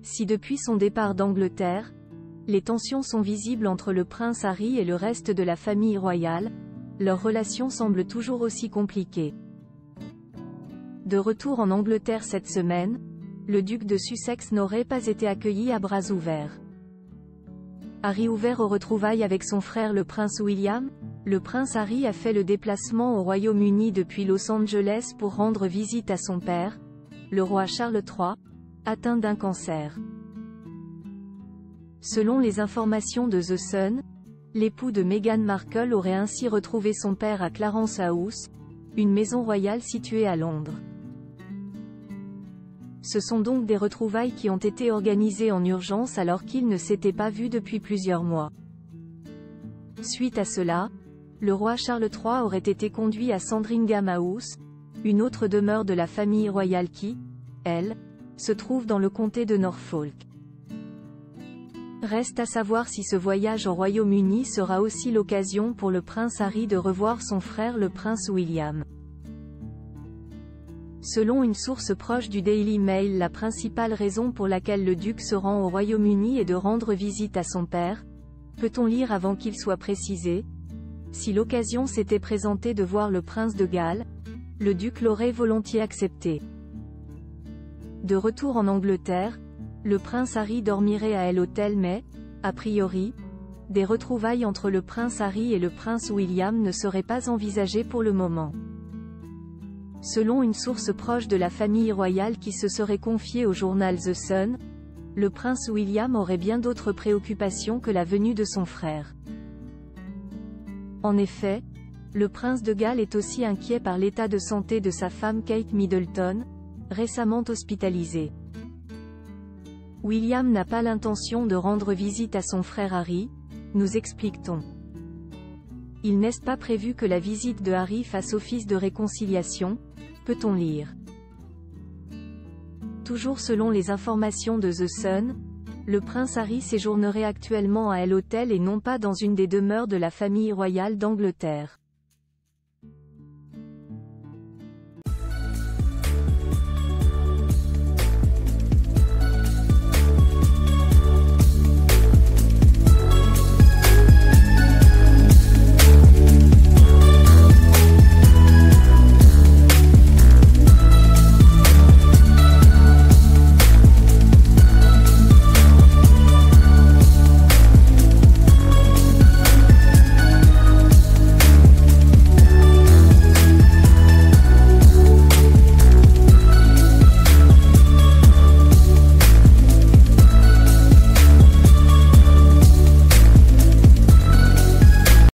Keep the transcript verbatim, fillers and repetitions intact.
Si depuis son départ d'Angleterre, les tensions sont visibles entre le prince Harry et le reste de la famille royale, leur relation semble toujours aussi compliquée. De retour en Angleterre cette semaine, le duc de Sussex n'aurait pas été accueilli à bras ouverts. Harry ouvert aux retrouvailles avec son frère le prince William. Le prince Harry a fait le déplacement au Royaume-Uni depuis Los Angeles pour rendre visite à son père, le roi Charles trois, atteint d'un cancer. Selon les informations de The Sun, l'époux de Meghan Markle aurait ainsi retrouvé son père à Clarence House, une maison royale située à Londres. Ce sont donc des retrouvailles qui ont été organisées en urgence alors qu'ils ne s'étaient pas vus depuis plusieurs mois. Suite à cela, le roi Charles trois aurait été conduit à Sandringham House, une autre demeure de la famille royale qui, elle, se trouve dans le comté de Norfolk. Reste à savoir si ce voyage au Royaume-Uni sera aussi l'occasion pour le prince Harry de revoir son frère le prince William. Selon une source proche du Daily Mail, la principale raison pour laquelle le duc se rend au Royaume-Uni est de rendre visite à son père, peut-on lire avant qu'il soit précisé. Si l'occasion s'était présentée de voir le prince de Galles, le duc l'aurait volontiers accepté. De retour en Angleterre, le prince Harry dormirait à l'hôtel mais, a priori, des retrouvailles entre le prince Harry et le prince William ne seraient pas envisagées pour le moment. Selon une source proche de la famille royale qui se serait confiée au journal The Sun, le prince William aurait bien d'autres préoccupations que la venue de son frère. En effet, le prince de Galles est aussi inquiet par l'état de santé de sa femme Kate Middleton, récemment hospitalisée. William n'a pas l'intention de rendre visite à son frère Harry, nous explique-t-on. Il n'est pas prévu que la visite de Harry fasse office de réconciliation, peut-on lire. Toujours selon les informations de The Sun, le prince Harry séjournerait actuellement à l'hôtel et non pas dans une des demeures de la famille royale d'Angleterre.